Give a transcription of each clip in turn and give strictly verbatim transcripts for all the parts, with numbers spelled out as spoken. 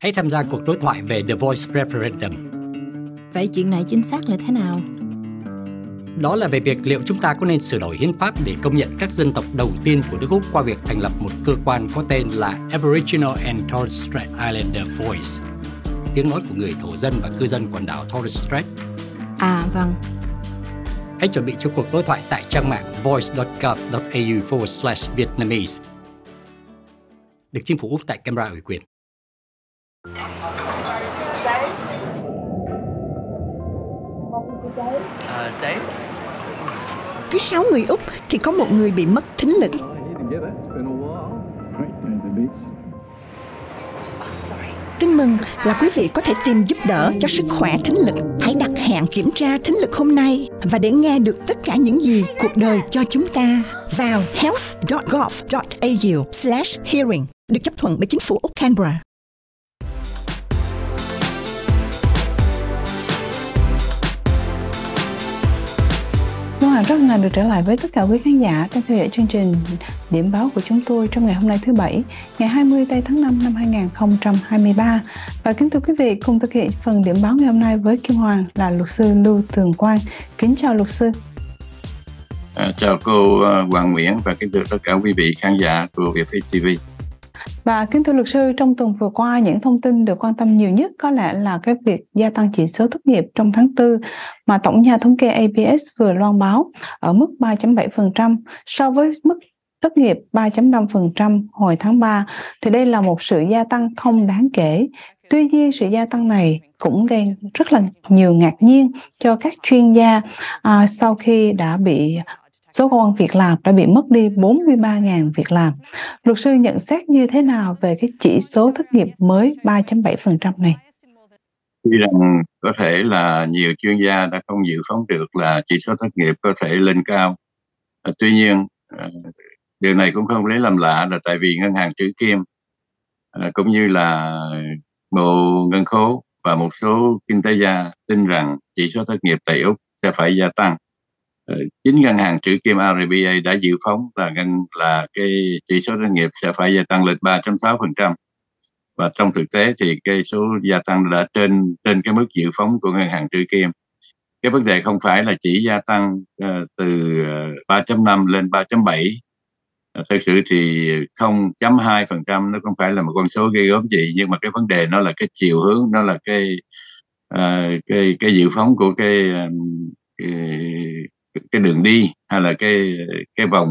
Hãy tham gia cuộc đối thoại về The Voice Referendum. Vậy chuyện này chính xác là thế nào? Đó là về việc liệu chúng ta có nên sửa đổi hiến pháp để công nhận các dân tộc đầu tiên của nước Úc qua việc thành lập một cơ quan có tên là Aboriginal and Torres Strait Islander Voice, tiếng nói của người thổ dân và cư dân quần đảo Torres Strait. À vâng. Hãy chuẩn bị cho cuộc đối thoại tại trang mạng voice.gov.au forward slash Vietnamese. Được chính phủ Úc tại Canberra ủy quyền. À, cháy. Cứ sáu người Úc thì có một người bị mất thính lực. Tin mừng là quý vị có thể tìm giúp đỡ cho sức khỏe thính lực. Hãy đặt hẹn kiểm tra thính lực hôm nay và để nghe được tất cả những gì cuộc đời cho chúng ta vào health.gov.au slash hearing, được chấp thuận bởi chính phủ Úc Canberra. Hoàng rất là được trở lại với tất cả quý khán giả đang theo dõi chương trình điểm báo của chúng tôi trong ngày hôm nay thứ Bảy, ngày hai mươi tây tháng năm năm hai nghìn không trăm hai mươi ba. Và kính thưa quý vị, cùng thực hiện phần điểm báo ngày hôm nay với Kim Hoàng là luật sư Lưu Tường Quang. Kính chào luật sư. À, chào cô uh, Hoàng Nguyễn và kính thưa tất cả quý vị khán giả của Việt ti vi. Và kính thưa luật sư, trong tuần vừa qua, những thông tin được quan tâm nhiều nhất có lẽ là cái việc gia tăng chỉ số thất nghiệp trong tháng tư mà tổng nhà thống kê A B S vừa loan báo ở mức ba phẩy bảy phần trăm so với mức thất nghiệp ba phẩy năm phần trăm hồi tháng ba. Thì đây là một sự gia tăng không đáng kể. Tuy nhiên, sự gia tăng này cũng gây rất là nhiều ngạc nhiên cho các chuyên gia à, sau khi đã bị số công ăn việc làm đã bị mất đi bốn mươi ba nghìn việc làm. Luật sư nhận xét như thế nào về cái chỉ số thất nghiệp mới ba phẩy bảy phần trăm này? Tuy rằng có thể là nhiều chuyên gia đã không dự phóng được là chỉ số thất nghiệp có thể lên cao. À, tuy nhiên, à, điều này cũng không lấy làm lạ là tại vì ngân hàng Trữ Kim à, cũng như là Bộ Ngân khố và một số kinh tế gia tin rằng chỉ số thất nghiệp tại Úc sẽ phải gia tăng. Chính ngân hàng Trữ Kim R B A đã dự phóng là ngân là cái chỉ số thất nghiệp sẽ phải gia tăng lên ba phẩy sáu phần trăm, và trong thực tế thì cái số gia tăng đã trên trên cái mức dự phóng của ngân hàng Trữ Kim. Cái vấn đề không phải là chỉ gia tăng uh, từ ba phẩy năm lên ba phẩy bảy. Uh, thực sự thì không phẩy hai phần trăm nó không phải là một con số gây gớm gì, nhưng mà cái vấn đề nó là cái chiều hướng, nó là cái uh, cái cái dự phóng của cái, um, cái cái đường đi hay là cái cái vòng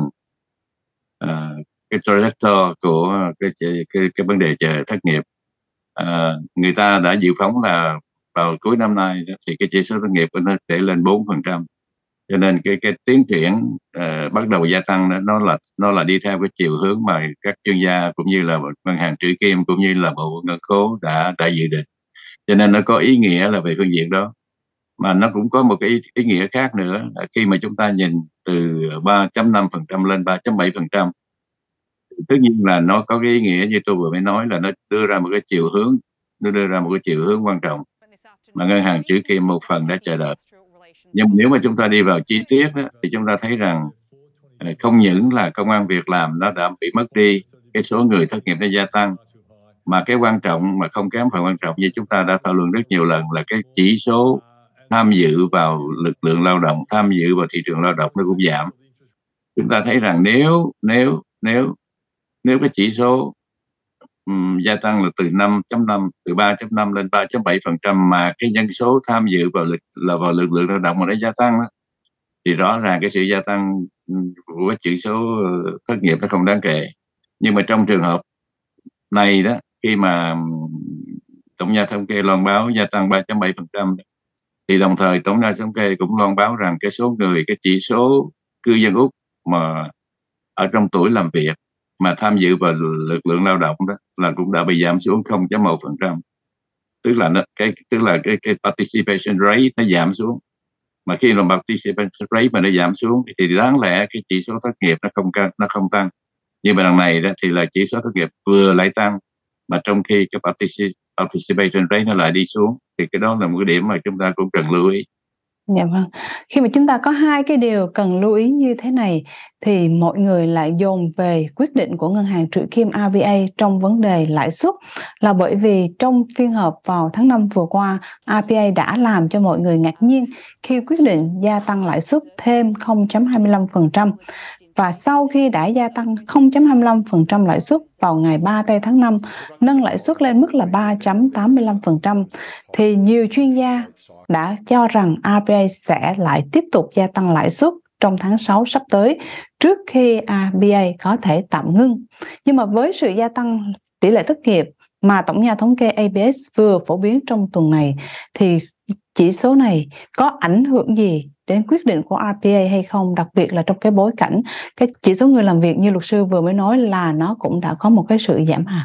uh, cái trajectory của cái cái cái vấn đề chờ thất nghiệp. Uh, người ta đã dự phóng là vào cuối năm nay thì cái chỉ số thất nghiệp nó sẽ lên bốn phần trăm, cho nên cái cái tiến triển uh, bắt đầu gia tăng đó, nó là nó là đi theo cái chiều hướng mà các chuyên gia cũng như là ngân hàng Trữ Kim cũng như là Bộ Ngân khố đã đã dự định, cho nên nó có ý nghĩa là về phương diện đó. Mà nó cũng có một cái ý, ý nghĩa khác nữa là khi mà chúng ta nhìn từ ba phẩy năm phần trăm lên ba phẩy bảy phần trăm, tất nhiên là nó có cái ý nghĩa như tôi vừa mới nói là nó đưa ra một cái chiều hướng, nó đưa ra một cái chiều hướng quan trọng mà ngân hàng Trữ Kim một phần đã chờ đợi. Nhưng nếu mà chúng ta đi vào chi tiết đó, thì chúng ta thấy rằng không những là công ăn việc làm nó đã bị mất đi, cái số người thất nghiệp nó gia tăng, mà cái quan trọng mà không kém phần quan trọng như chúng ta đã thảo luận rất nhiều lần là cái chỉ số tham dự vào lực lượng lao động, tham dự vào thị trường lao động nó cũng giảm. Chúng ta thấy rằng nếu nếu nếu nếu cái chỉ số um, gia tăng là từ năm phẩy năm, từ ba phẩy năm lên ba phẩy bảy phần trăm, mà cái nhân số tham dự vào lực là vào lực lượng lao động mà nó gia tăng đó, thì rõ ràng cái sự gia tăng của cái chỉ số thất nghiệp nó không đáng kể. Nhưng mà trong trường hợp này đó, khi mà tổng nhà thống kê loan báo gia tăng ba phẩy bảy phần trăm, thì đồng thời tổng nhà thống kê cũng loan báo rằng cái số người, cái chỉ số cư dân Úc mà ở trong tuổi làm việc mà tham dự vào lực lượng lao động đó là cũng đã bị giảm xuống không phẩy một phần trăm. Tức là nó, cái tức là cái cái participation rate nó giảm xuống. Mà khi mà participation rate mà nó giảm xuống thì đáng lẽ cái chỉ số thất nghiệp nó không nó không tăng. Nhưng mà đằng này đó thì là chỉ số thất nghiệp vừa lại tăng, mà trong khi cái participation rate nó lại đi xuống, thì cái đó là một cái điểm mà chúng ta cũng cần lưu ý. Dạ vâng. Khi mà chúng ta có hai cái điều cần lưu ý như thế này thì mọi người lại dồn về quyết định của ngân hàng Trữ Kim rờ bê a trong vấn đề lãi suất, là bởi vì trong phiên họp vào tháng năm vừa qua, rờ bê a đã làm cho mọi người ngạc nhiên khi quyết định gia tăng lãi suất thêm không phẩy hai mươi lăm phần trăm. Và sau khi đã gia tăng không phẩy hai mươi lăm phần trăm lãi suất vào ngày ba tây tháng năm, nâng lãi suất lên mức là ba phẩy tám mươi lăm phần trăm, thì nhiều chuyên gia đã cho rằng rờ bê a sẽ lại tiếp tục gia tăng lãi suất trong tháng sáu sắp tới, trước khi rờ bê a có thể tạm ngưng. Nhưng mà với sự gia tăng tỷ lệ thất nghiệp mà tổng nhà thống kê a bê ét vừa phổ biến trong tuần này, thì chỉ số này có ảnh hưởng gì đến quyết định của rờ bê a hay không, đặc biệt là trong cái bối cảnh cái chỉ số người làm việc như luật sư vừa mới nói là nó cũng đã có một cái sự giảm hả?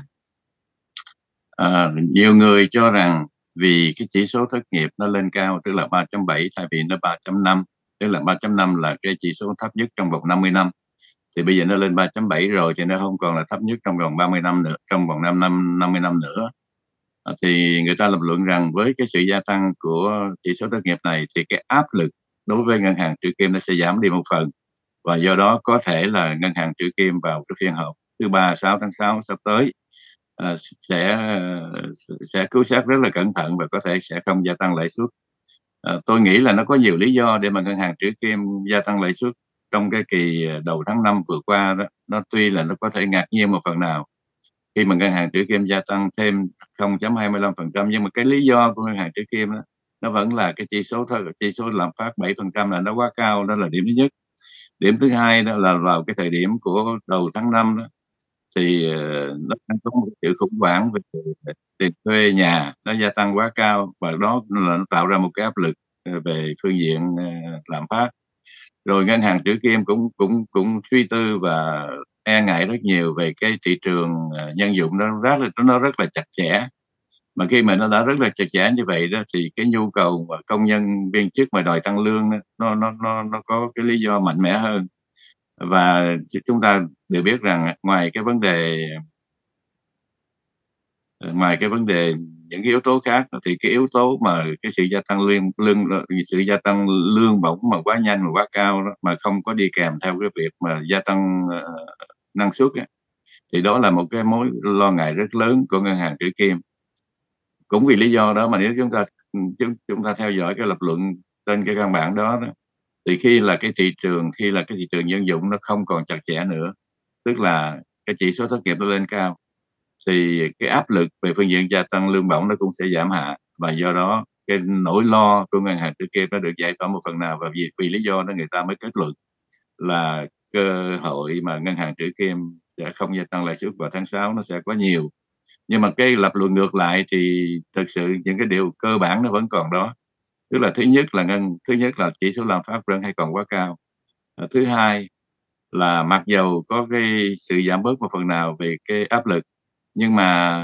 À, nhiều người cho rằng vì cái chỉ số thất nghiệp nó lên cao, tức là ba chấm bảy thay vì nó ba chấm năm, tức là ba chấm năm là cái chỉ số thấp nhất trong vòng năm mươi năm, thì bây giờ nó lên ba chấm bảy rồi thì nó không còn là thấp nhất trong vòng ba mươi năm nữa, trong vòng năm năm năm mươi năm nữa. À, thì người ta lập luận rằng với cái sự gia tăng của chỉ số thất nghiệp này thì cái áp lực đối với ngân hàng Trữ Kim nó sẽ giảm đi một phần, và do đó có thể là ngân hàng Trữ Kim vào cái phiên họp thứ ba sáu tháng sáu sắp tới à, sẽ sẽ cứu sát rất là cẩn thận và có thể sẽ không gia tăng lãi suất. À, tôi nghĩ là nó có nhiều lý do để mà ngân hàng Trữ Kim gia tăng lãi suất trong cái kỳ đầu tháng năm vừa qua đó. Nó tuy là nó có thể ngạc nhiên một phần nào khi mà ngân hàng Trữ Kim gia tăng thêm không phẩy hai mươi lăm phần trăm, nhưng mà cái lý do của ngân hàng Trữ Kim đó, nó vẫn là cái chỉ số thôi, chỉ số lạm phát bảy phần trăm là nó quá cao, đó là điểm thứ nhất. Điểm thứ hai đó là vào cái thời điểm của đầu tháng năm đó thì nó đang có một sự khủng hoảng về tiền thuê nhà, nó gia tăng quá cao và đó là nó tạo ra một cái áp lực về phương diện lạm phát. Rồi ngân hàng Trữ Kim cũng cũng cũng suy tư và e ngại rất nhiều về cái thị trường nhân dụng, nó rất là nó rất là chặt chẽ, mà khi mà nó đã rất là chặt chẽ như vậy đó thì cái nhu cầu và công nhân viên chức mà đòi tăng lương đó, nó nó nó nó có cái lý do mạnh mẽ hơn. Và chúng ta đều biết rằng ngoài cái vấn đề ngoài cái vấn đề những cái yếu tố khác thì cái yếu tố mà cái sự gia tăng lương lương sự gia tăng lương bổng mà quá nhanh và quá cao đó, mà không có đi kèm theo cái việc mà gia tăng uh, năng suất ấy, thì đó là một cái mối lo ngại rất lớn của ngân hàng Trữ Kim. Cũng vì lý do đó mà nếu chúng ta chúng, chúng ta theo dõi cái lập luận trên cái căn bản đó, đó thì khi là cái thị trường khi là cái thị trường dân dụng nó không còn chặt chẽ nữa, tức là cái chỉ số thất nghiệp nó lên cao, thì cái áp lực về phương diện gia tăng lương bổng nó cũng sẽ giảm hạ, và do đó cái nỗi lo của ngân hàng Trữ Kim nó được giải tỏa một phần nào, và vì vì lý do đó người ta mới kết luận là cơ hội mà ngân hàng Trữ Kim sẽ không gia tăng lãi suất vào tháng sáu nó sẽ có nhiều. Nhưng mà cái lập luận ngược lại thì thực sự những cái điều cơ bản nó vẫn còn đó, tức là thứ nhất là ngân thứ nhất là chỉ số lạm phát vẫn hay còn quá cao. À, thứ hai là mặc dầu có cái sự giảm bớt một phần nào về cái áp lực, nhưng mà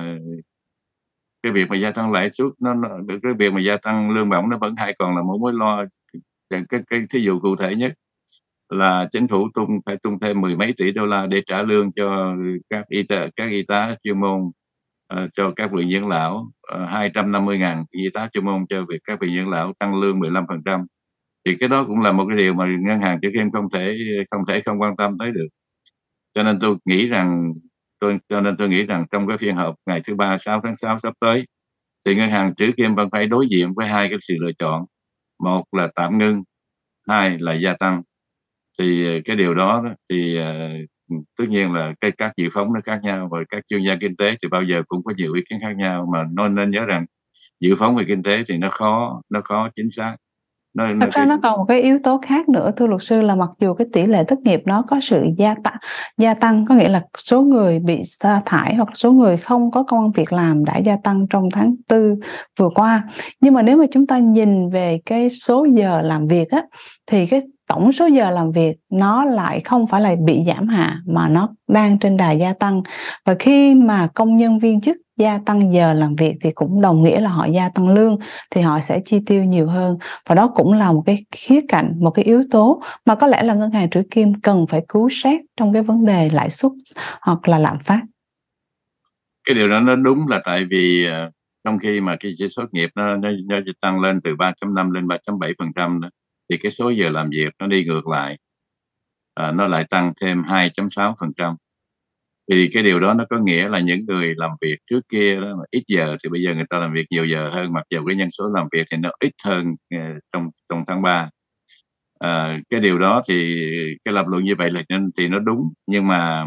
cái việc mà gia tăng lãi suất nó, nó cái việc mà gia tăng lương bổng nó vẫn hay còn là một mối lo. Cái cái, cái thí dụ cụ thể nhất là chính phủ tung phải tung thêm mười mấy tỷ đô la để trả lương cho các y tá các y tá chuyên môn, uh, cho các bệnh dưỡng lão, uh, hai trăm năm mươi ngàn y tá chuyên môn cho việc các bệnh dưỡng lão tăng lương mười lăm phần trăm, thì cái đó cũng là một cái điều mà ngân hàng Trữ Kim không thể không thể không quan tâm tới được. Cho nên tôi nghĩ rằng tôi cho nên tôi nghĩ rằng trong cái phiên họp ngày thứ ba sáu tháng sáu sắp tới thì ngân hàng Trữ Kim vẫn phải đối diện với hai cái sự lựa chọn, một là tạm ngưng, hai là gia tăng. Thì cái điều đó thì uh, tất nhiên là cái các dự phóng nó khác nhau, và các chuyên gia kinh tế thì bao giờ cũng có nhiều ý kiến khác nhau, mà nên nên nhớ rằng dự phóng về kinh tế thì nó khó nó khó chính xác. Nó, Thật nó, ra nó còn một cái yếu tố khác nữa thưa luật sư, là mặc dù cái tỷ lệ thất nghiệp nó có sự gia tăng, gia tăng có nghĩa là số người bị sa thải hoặc số người không có công ăn việc làm đã gia tăng trong tháng tư vừa qua, nhưng mà nếu mà chúng ta nhìn về cái số giờ làm việc á, thì cái tổng số giờ làm việc nó lại không phải là bị giảm hạ mà nó đang trên đà gia tăng. Và khi mà công nhân viên chức gia tăng giờ làm việc thì cũng đồng nghĩa là họ gia tăng lương, thì họ sẽ chi tiêu nhiều hơn, và đó cũng là một cái khía cạnh, một cái yếu tố mà có lẽ là ngân hàng Trữ Kim cần phải cứu sát trong cái vấn đề lãi suất hoặc là lạm phát. Cái điều đó nó đúng, là tại vì trong khi mà cái chỉ số thất nghiệp nó nó nó tăng lên từ ba chấm năm lên ba chấm bảy phần trăm đó, thì cái số giờ làm việc nó đi ngược lại, à, nó lại tăng thêm hai chấm sáu phần trăm. Thì cái điều đó nó có nghĩa là những người làm việc trước kia đó mà ít giờ thì bây giờ người ta làm việc nhiều giờ hơn, mặc dù cái nhân số làm việc thì nó ít hơn uh, trong trong tháng ba. À, cái điều đó thì cái lập luận như vậy là nên thì nó đúng, nhưng mà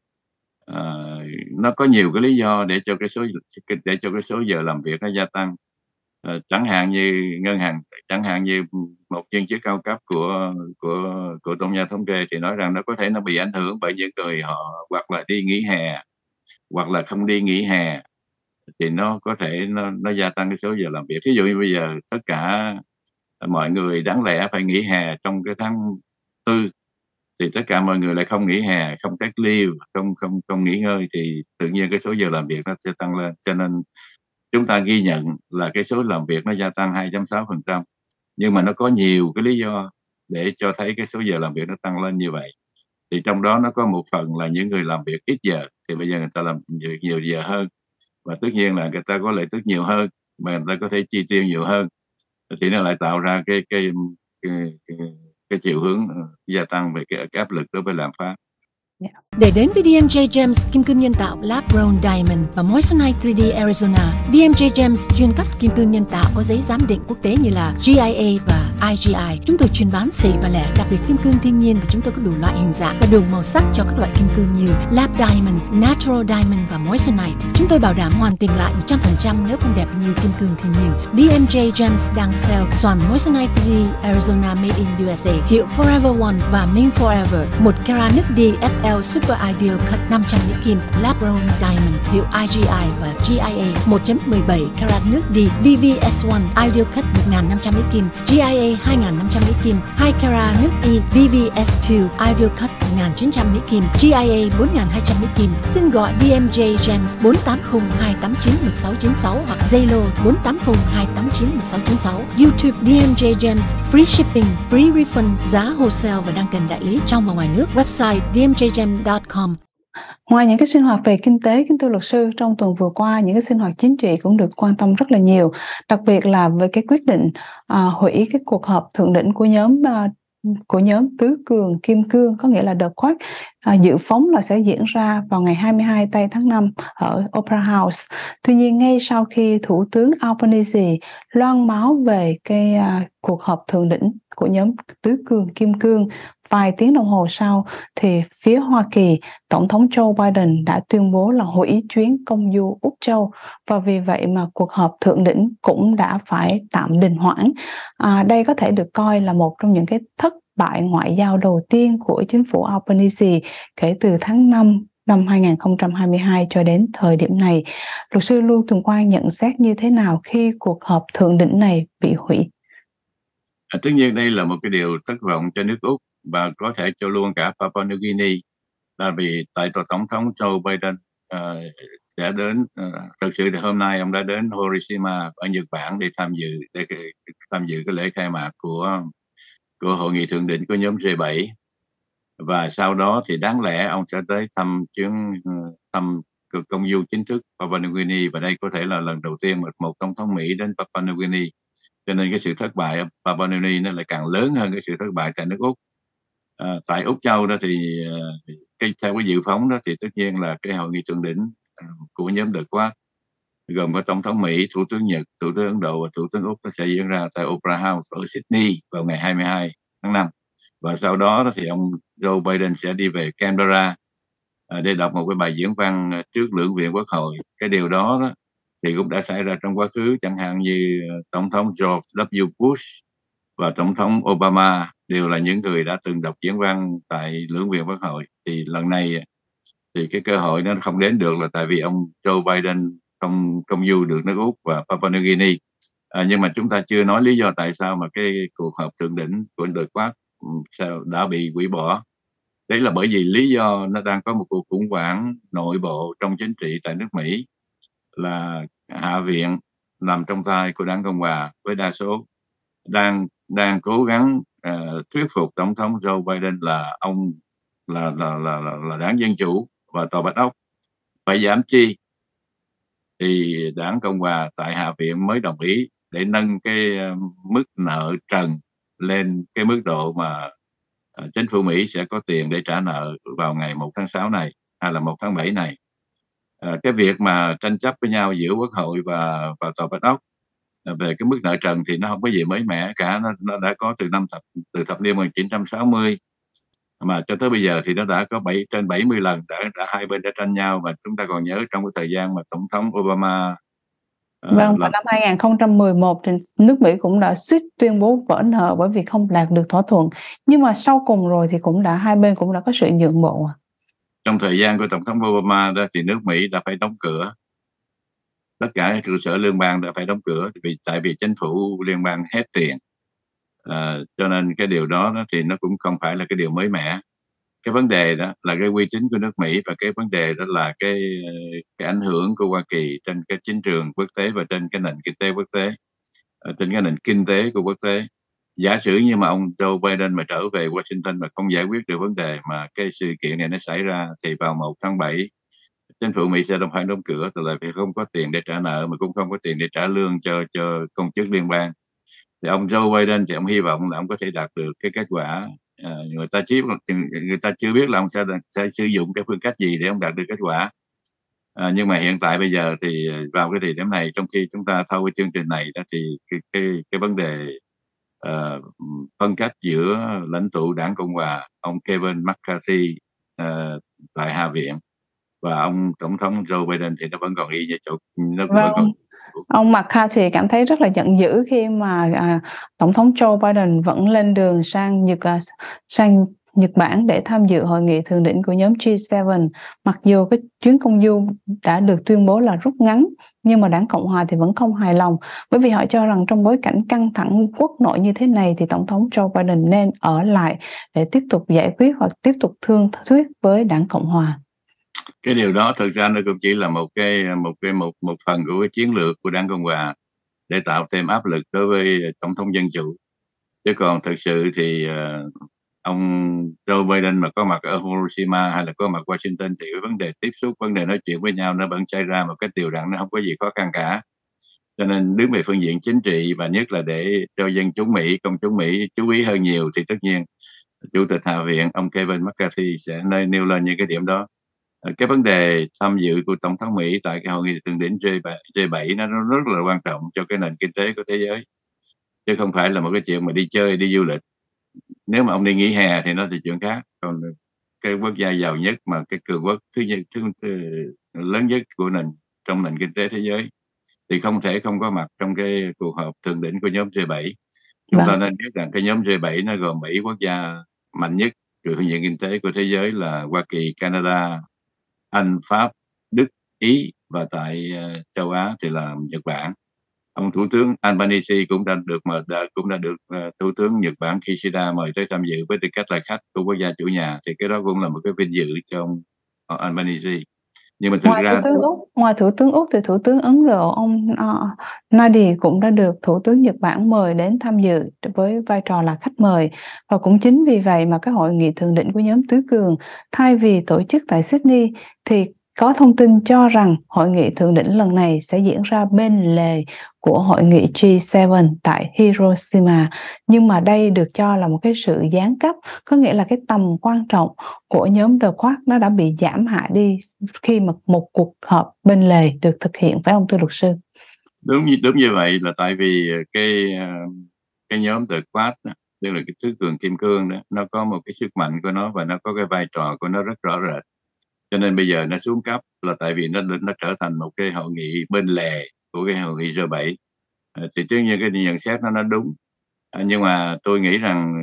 uh, nó có nhiều cái lý do để cho cái số để cho cái số giờ làm việc nó gia tăng. Uh, chẳng hạn như ngân hàng, chẳng hạn như một viên chức cao cấp của của của tổng nhà thống kê thì nói rằng nó có thể nó bị ảnh hưởng bởi những người họ hoặc là đi nghỉ hè hoặc là không đi nghỉ hè, thì nó có thể nó nó gia tăng cái số giờ làm việc. Ví dụ như bây giờ tất cả mọi người đáng lẽ phải nghỉ hè trong cái tháng tư, thì tất cả mọi người lại không nghỉ hè, không cách ly, không không không nghỉ ngơi, thì tự nhiên cái số giờ làm việc nó sẽ tăng lên. Cho nên chúng ta ghi nhận là cái số làm việc nó gia tăng hai chấm sáu phần trăm, nhưng mà nó có nhiều cái lý do để cho thấy cái số giờ làm việc nó tăng lên như vậy. Thì trong đó nó có một phần là những người làm việc ít giờ thì bây giờ người ta làm nhiều, nhiều giờ hơn, và tất nhiên là người ta có lợi tức nhiều hơn, mà người ta có thể chi tiêu nhiều hơn, thì nó lại tạo ra cái cái cái, cái, cái chiều hướng gia tăng về cái, cái áp lực đối với lạm phát. Để đến với đê em gi Gems kim cương nhân tạo Lab Grown Diamond và Moissanite ba D Arizona, đê em gi Gems chuyên cắt kim cương nhân tạo có giấy giám định quốc tế như là G I A và I G I. Chúng tôi chuyên bán xỉ và lẻ, đặc biệt kim cương thiên nhiên, và chúng tôi có đủ loại hình dạng và đủ màu sắc cho các loại kim cương như Lab Diamond, Natural Diamond và Moissanite. Chúng tôi bảo đảm hoàn tiền lại một trăm phần trăm nếu không đẹp như kim cương thiên nhiên. đê em gi Gems đang sell xoàn Moissanite ba D Arizona Made in U S A hiệu Forever One và Ming Forever, một carat nước D F L Super Ideal Cut năm trăm mỹ kim, Lab Grown Diamond hiệu I G I và G I A, một chấm mười bảy carat nước D V V S một Ideal Cut một nghìn năm trăm mỹ kim, G I A hai nghìn năm trăm mỹ kim, hai carat nước E V V S hai Ideal Cut một nghìn chín trăm mỹ kim, G I A bốn nghìn hai trăm mỹ kim. Xin gọi đê em gi Gems bốn tám không hai tám chín một sáu chín sáu hoặc Zalo bốn tám không hai tám chín một sáu chín sáu. YouTube đê em gi Gems, free shipping, free refund, giá wholesale và đang cần đại lý trong và ngoài nước. Website d m j gem dot com. Ngoài những cái sinh hoạt về kinh tế, kính thưa luật sư, trong tuần vừa qua những cái sinh hoạt chính trị cũng được quan tâm rất là nhiều, đặc biệt là với cái quyết định à, hủy cái cuộc họp thượng đỉnh của nhóm à, của nhóm tứ cường kim cương, có nghĩa là The Quad, à, dự phóng là sẽ diễn ra vào ngày hai mươi hai tây tháng năm ở Opera House. Tuy nhiên ngay sau khi Thủ tướng Albanese loan báo về cái à, cuộc họp thượng đỉnh của nhóm tứ cường kim cương, vài tiếng đồng hồ sau thì phía Hoa Kỳ, Tổng thống Joe Biden đã tuyên bố là hủy chuyến công du Úc Châu, và vì vậy mà cuộc họp thượng đỉnh cũng đã phải tạm đình hoãn. À, đây có thể được coi là một trong những cái thất bại ngoại giao đầu tiên của chính phủ Albanese kể từ tháng năm năm hai nghìn không trăm hai mươi hai cho đến thời điểm này. Luật sư Lưu Tùng Quang nhận xét như thế nào khi cuộc họp thượng đỉnh này bị hủy? À, tất nhiên đây là một cái điều thất vọng cho nước Úc và có thể cho luôn cả Papua New Guinea, là vì tại tòa tổng thống Joe Biden uh, sẽ đến, uh, thực sự thì hôm nay ông đã đến Hiroshima ở Nhật Bản để tham dự để tham dự cái lễ khai mạc của của hội nghị thượng đỉnh của nhóm G bảy, và sau đó thì đáng lẽ ông sẽ tới thăm chuyến thăm công du chính thức Papua New Guinea, và đây có thể là lần đầu tiên một, một tổng thống Mỹ đến Papua New Guinea. Cho nên cái sự thất bại ở Papua New Guinea nó lại càng lớn hơn cái sự thất bại tại nước Úc. À, tại Úc Châu đó thì cái theo cái dự phóng đó thì tất nhiên là cái hội nghị thượng đỉnh của nhóm The Quad gồm có tổng thống Mỹ, thủ tướng Nhật, thủ tướng Ấn Độ và thủ tướng Úc, nó sẽ diễn ra tại Opera House ở Sydney vào ngày hai mươi hai tháng năm, và sau đó, đó thì ông Joe Biden sẽ đi về Canberra à, để đọc một cái bài diễn văn trước lưỡng viện Quốc hội. Cái điều đó, đó thì cũng đã xảy ra trong quá khứ, chẳng hạn như tổng thống George W. Bush và tổng thống Obama đều là những người đã từng đọc diễn văn tại lưỡng viện Quốc hội. Thì lần này thì cái cơ hội nó không đến được là tại vì ông Joe Biden không công du được nước Úc và Papua New Guinea. À, nhưng mà chúng ta chưa nói lý do tại sao mà cái cuộc họp thượng đỉnh của The Quad đã bị hủy bỏ. Đấy là bởi vì lý do nó đang có một cuộc khủng hoảng nội bộ trong chính trị tại nước Mỹ, là Hạ viện nằm trong tay của đảng Cộng hòa với đa số đang đang cố gắng uh, thuyết phục tổng thống Joe Biden là ông là là là là, là đảng Dân chủ và tòa Bạch Ốc phải giảm chi thì đảng Cộng hòa tại Hạ viện mới đồng ý để nâng cái mức nợ trần lên cái mức độ mà uh, chính phủ Mỹ sẽ có tiền để trả nợ vào ngày một tháng sáu này hay là một tháng bảy này. Uh, cái việc mà tranh chấp với nhau giữa Quốc hội và và Tòa Bạch Ốc về cái mức nợ trần thì nó không có gì mới mẻ cả, nó, nó đã có từ năm thập từ thập niên một nghìn chín trăm sáu mươi mà cho tới bây giờ thì nó đã có bảy trên bảy mươi lần đã, đã hai bên đã tranh nhau. Và chúng ta còn nhớ trong cái thời gian mà tổng thống Obama uh, Vâng, vào làm năm hai nghìn không trăm mười một thì nước Mỹ cũng đã suýt tuyên bố vỡ nợ bởi vì không đạt được thỏa thuận. Nhưng mà sau cùng rồi thì cũng đã hai bên cũng đã có sự nhượng bộ. trong thời gian của tổng thống Obama đó thì nước Mỹ đã phải đóng cửa, tất cả các trụ sở liên bang đã phải đóng cửa vì tại vì chính phủ liên bang hết tiền. À, cho nên cái điều đó, đó thì nó cũng không phải là cái điều mới mẻ. Cái vấn đề đó là cái uy tín của nước Mỹ, và cái vấn đề đó là cái cái ảnh hưởng của Hoa Kỳ trên cái chính trường quốc tế và trên cái nền kinh tế quốc tế, trên cái nền kinh tế của quốc tế. Giả sử như mà ông Joe Biden mà trở về Washington mà không giải quyết được vấn đề mà cái sự kiện này nó xảy ra thì vào một tháng bảy chính phủ Mỹ sẽ đồng phải đóng cửa, từ là vì không có tiền để trả nợ mà cũng không có tiền để trả lương cho cho công chức liên bang. Thì ông Joe Biden thì ông hy vọng là ông có thể đạt được cái kết quả. À, người ta chỉ người ta chưa biết là ông sẽ, sẽ sử dụng cái phương cách gì để ông đạt được kết quả. À, nhưng mà hiện tại bây giờ thì vào cái thời điểm này, trong khi chúng ta thâu cái chương trình này đó, thì cái cái, cái vấn đề uh, phân cách giữa lãnh tụ đảng Cộng hòa ông Kevin McCarthy uh, tại Hạ viện và ông tổng thống Joe Biden thì nó vẫn còn y như chỗ, nó Vâng. vẫn còn. Ông McCarthy cảm thấy rất là giận dữ khi mà à, tổng thống Joe Biden vẫn lên đường sang Nhật à, sang Nhật Bản để tham dự hội nghị thượng đỉnh của nhóm G bảy. Mặc dù cái chuyến công du đã được tuyên bố là rút ngắn, nhưng mà đảng Cộng hòa thì vẫn không hài lòng, bởi vì họ cho rằng trong bối cảnh căng thẳng quốc nội như thế này thì tổng thống Joe Biden nên ở lại để tiếp tục giải quyết hoặc tiếp tục thương thuyết với đảng Cộng hòa. Cái điều đó thực ra nó cũng chỉ là một cái một cái một một phần của cái chiến lược của đảng Cộng hòa để tạo thêm áp lực đối với tổng thống dân chủ. Chứ còn thực sự thì uh, ông Joe Biden mà có mặt ở Hiroshima hay là có mặt Washington thì cái vấn đề tiếp xúc, vấn đề nói chuyện với nhau nó vẫn xảy ra một cái điều rằng nó không có gì khó khăn cả. Cho nên đứng về phương diện chính trị và nhất là để cho dân chúng Mỹ, công chúng Mỹ chú ý hơn nhiều thì tất nhiên Chủ tịch Hạ viện ông Kevin McCarthy sẽ nơi nêu lên những cái điểm đó. Cái vấn đề tham dự của tổng thống Mỹ tại cái hội nghị thượng đỉnh G bảy nó rất là quan trọng cho cái nền kinh tế của thế giới, chứ không phải là một cái chuyện mà đi chơi, đi du lịch. Nếu mà ông đi nghỉ hè thì nó thì chuyện khác. Còn cái quốc gia giàu nhất mà cái cường quốc thứ nhất thứ, thứ lớn nhất của nền trong nền kinh tế thế giới thì không thể không có mặt trong cái cuộc họp thượng đỉnh của nhóm G bảy. Chúng Vâng. ta nên biết rằng cái nhóm G bảy nó gồm bảy quốc gia mạnh nhất về phương diện kinh tế của thế giới là Hoa Kỳ, Canada, Anh, Pháp, Đức, Ý, và tại uh, châu Á thì là Nhật Bản. Ông Thủ tướng Albanese cũng đã được mời, đã, cũng đã được uh, Thủ tướng Nhật Bản Kishida mời tới tham dự với tư cách là khách của quốc gia chủ nhà, thì cái đó cũng là một cái vinh dự cho ông uh, Albanese. Nhưng mà thực Ngoài ra thủ tướng Úc, ngoài thủ tướng Úc thì thủ tướng Ấn Độ ông uh, Nadi cũng đã được thủ tướng Nhật Bản mời đến tham dự với vai trò là khách mời. Và cũng chính vì vậy mà cái hội nghị thượng đỉnh của nhóm tứ cường thay vì tổ chức tại Sydney thì có thông tin cho rằng hội nghị thượng đỉnh lần này sẽ diễn ra bên lề của hội nghị G bảy tại Hiroshima. Nhưng mà đây được cho là một cái sự gián cấp, có nghĩa là cái tầm quan trọng của nhóm The Quad nó đã bị giảm hạ đi khi mà một cuộc họp bên lề được thực hiện, phải không thưa luật sư? Đúng như đúng như vậy, là tại vì cái cái nhóm The Quad đó, tức là cái tứ cường kim cương đó, nó có một cái sức mạnh của nó và nó có cái vai trò của nó rất rõ rệt. Cho nên bây giờ nó xuống cấp là tại vì nó nó trở thành một cái hội nghị bên lề của cái hội nghị G bảy. À, thì trước nhiên cái nhận xét nó nó đúng. À, nhưng mà tôi nghĩ rằng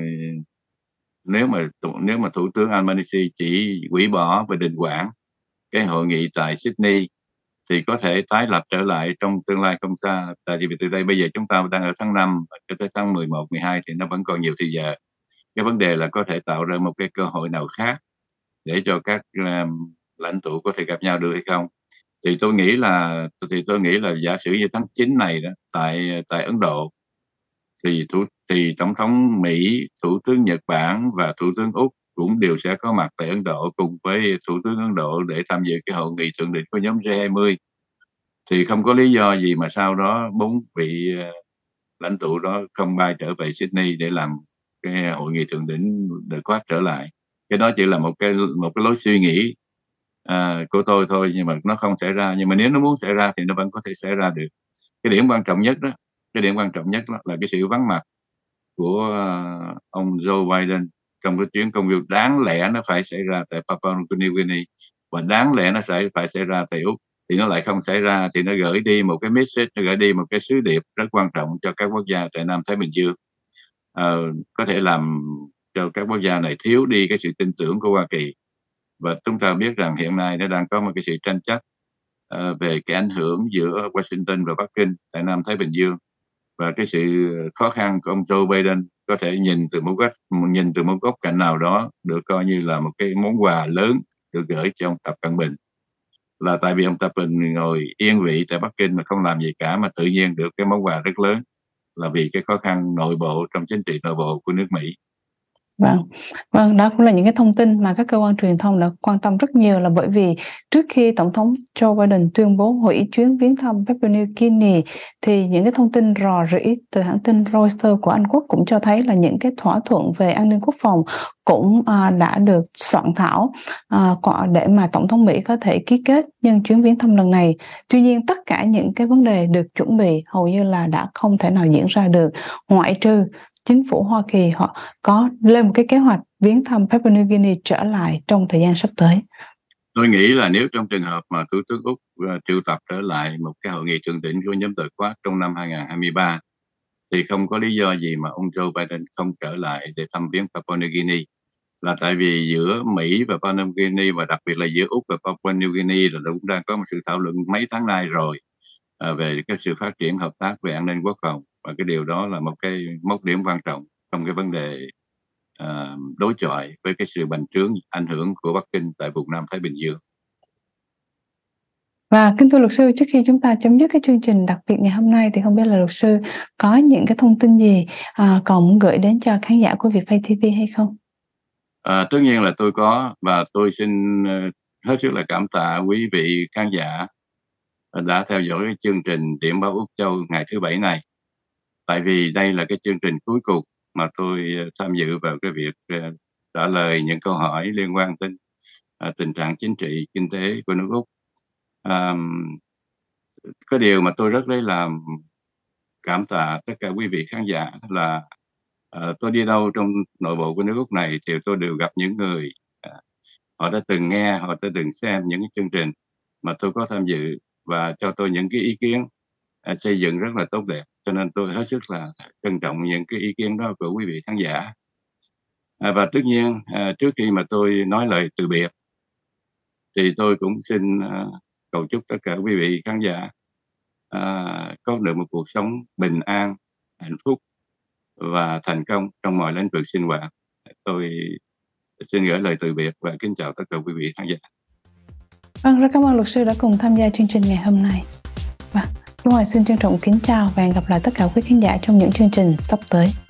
nếu mà nếu mà Thủ tướng Albanese chỉ hủy bỏ và đình hoãn cái hội nghị tại Sydney thì có thể tái lập trở lại trong tương lai không xa. Tại vì từ đây bây giờ chúng ta đang ở tháng năm cho tới tháng mười một, mười hai thì nó vẫn còn nhiều thời giờ. Cái vấn đề là có thể tạo ra một cái cơ hội nào khác để cho các um, lãnh tụ có thể gặp nhau được hay không. Thì tôi nghĩ là thì tôi nghĩ là giả sử như tháng chín này đó tại tại Ấn Độ thì thủ thì tổng thống Mỹ, thủ tướng Nhật Bản và thủ tướng Úc cũng đều sẽ có mặt tại Ấn Độ cùng với thủ tướng Ấn Độ để tham dự cái hội nghị thượng đỉnh của nhóm G hai mươi. thì không có lý do gì mà sau đó bốn vị uh, lãnh tụ đó không bay trở về Sydney để làm cái hội nghị thượng đỉnh The Quad trở lại. Cái đó chỉ là một cái một cái lối suy nghĩ uh, của tôi thôi, nhưng mà nó không xảy ra. Nhưng mà nếu nó muốn xảy ra thì nó vẫn có thể xảy ra được. Cái điểm quan trọng nhất đó, cái điểm quan trọng nhất đó là cái sự vắng mặt của uh, ông Joe Biden trong cái chuyến công du đáng lẽ nó phải xảy ra tại Papua New Guinea và đáng lẽ nó sẽ phải xảy ra tại Úc, thì nó lại không xảy ra, thì nó gửi đi một cái message, nó gửi đi một cái sứ điệp rất quan trọng cho các quốc gia tại Nam Thái Bình Dương, à, có thể làm cho các quốc gia này thiếu đi cái sự tin tưởng của Hoa Kỳ. Và chúng ta biết rằng hiện nay nó đang có một cái sự tranh chấp uh, về cái ảnh hưởng giữa Washington và Bắc Kinh tại Nam Thái Bình Dương, và cái sự khó khăn của ông Joe Biden có thể nhìn từ một góc nhìn từ một góc cạnh nào đó được coi như là một cái món quà lớn được gửi cho ông Tập Cận Bình, là tại vì ông Tập Cận Bình ngồi yên vị tại Bắc Kinh mà không làm gì cả, mà tự nhiên được cái món quà rất lớn là vì cái khó khăn nội bộ trong chính trị nội bộ của nước Mỹ. Vâng, vâng, đó cũng là những cái thông tin mà các cơ quan truyền thông đã quan tâm rất nhiều, là bởi vì trước khi Tổng thống Joe Biden tuyên bố hủy chuyến viếng thăm Papua New Guinea thì những cái thông tin rò rỉ từ hãng tin Reuters của Anh Quốc cũng cho thấy là những cái thỏa thuận về an ninh quốc phòng cũng à, đã được soạn thảo à, để mà Tổng thống Mỹ có thể ký kết nhân chuyến viếng thăm lần này. Tuy nhiên tất cả những cái vấn đề được chuẩn bị hầu như là đã không thể nào diễn ra được, ngoại trừ chính phủ Hoa Kỳ họ có lên một cái kế hoạch viếng thăm Papua New Guinea trở lại trong thời gian sắp tới. Tôi nghĩ là nếu trong trường hợp mà Thủ tướng Úc uh, triệu tập trở lại một cái hội nghị thượng đỉnh của nhóm The Quad trong năm hai không hai ba thì không có lý do gì mà ông Joe Biden không trở lại để thăm viếng Papua New Guinea, là tại vì giữa Mỹ và Papua New Guinea, và đặc biệt là giữa Úc và Papua New Guinea là cũng đang có một sự thảo luận mấy tháng nay rồi uh, về cái sự phát triển hợp tác về an ninh quốc phòng, và cái điều đó là một cái mốc điểm quan trọng trong cái vấn đề uh, đối chọi với cái sự bành trướng ảnh hưởng của Bắc Kinh tại vùng Nam Thái Bình Dương. Và kính thưa luật sư, trước khi chúng ta chấm dứt cái chương trình đặc biệt ngày hôm nay thì không biết là luật sư có những cái thông tin gì à, còn muốn gửi đến cho khán giả của Vietpay ti vi hay không? À, tất nhiên là tôi có, và tôi xin uh, hết sức là cảm tạ quý vị khán giả đã theo dõi cái chương trình Điểm báo Úc Châu ngày thứ Bảy này. Tại vì đây là cái chương trình cuối cùng mà tôi tham dự vào cái việc uh, trả lời những câu hỏi liên quan đến uh, tình trạng chính trị, kinh tế của nước Úc. Um, cái điều mà tôi rất lấy làm cảm tạ tất cả quý vị khán giả là uh, tôi đi đâu trong nội bộ của nước Úc này thì tôi đều gặp những người uh, họ đã từng nghe, họ đã từng xem những cái chương trình mà tôi có tham dự và cho tôi những cái ý kiến uh, xây dựng rất là tốt đẹp, cho nên tôi hết sức là trân trọng những cái ý kiến đó của quý vị khán giả. Uh, và tất nhiên uh, trước khi mà tôi nói lời từ biệt thì tôi cũng xin uh, cầu chúc tất cả quý vị khán giả uh, có được một cuộc sống bình an, hạnh phúc và thành công trong mọi lĩnh vực sinh hoạt. Tôi xin gửi lời từ biệt và kính chào tất cả quý vị khán giả. Vâng, rất cảm ơn luật sư đã cùng tham gia chương trình ngày hôm nay. Và Kim Hoàng xin trân trọng kính chào và hẹn gặp lại tất cả quý khán giả trong những chương trình sắp tới.